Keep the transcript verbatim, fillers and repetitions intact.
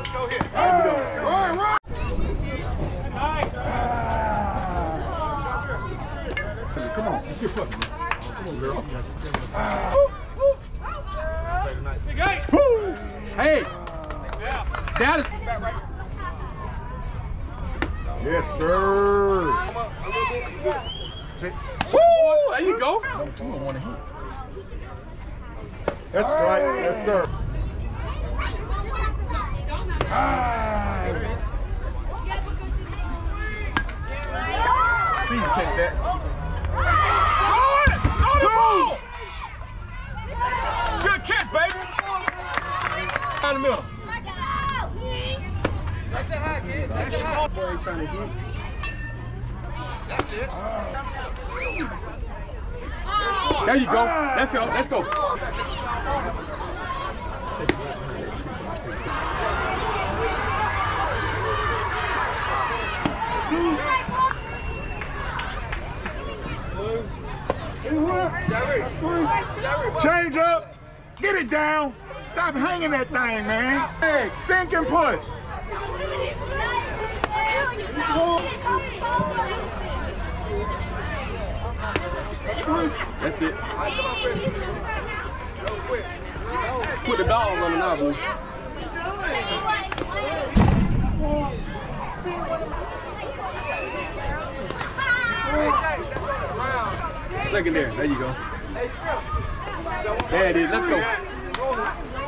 Go ahead. There we go. Run, run. Come on. Let's get fucking. Come on, girl. Woo! Hey! That is. Yes, sir. Woo! There you go. That's strike. Yes, sir. Please catch that. Good catch, baby. Down the middle. That's the high kid. That's the high. Boy, trying to hit. That's it. There you go. Let's go. Let's go. Change up. Get it down. Stop hanging that thing, man. Hey, sink and push. That's it. Put the dog on the novel. Secondary. There you go. There it is. Let's go.